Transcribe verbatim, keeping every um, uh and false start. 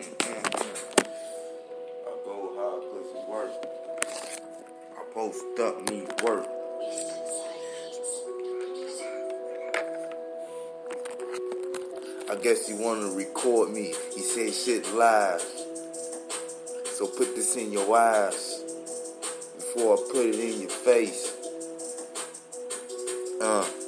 I go hard pussy work. I post up, need work. I guess he wanna record me. He said shit live. So put this in your eyes before I put it in your face. Uh.